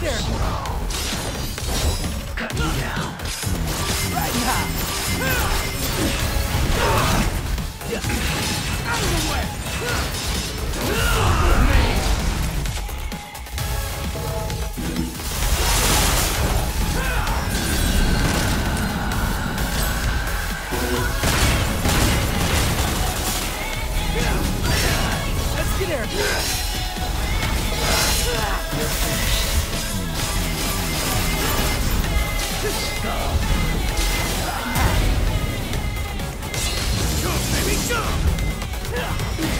there. Cut me down. Right now. Out of the way. Let's get there. Jump, baby, jump!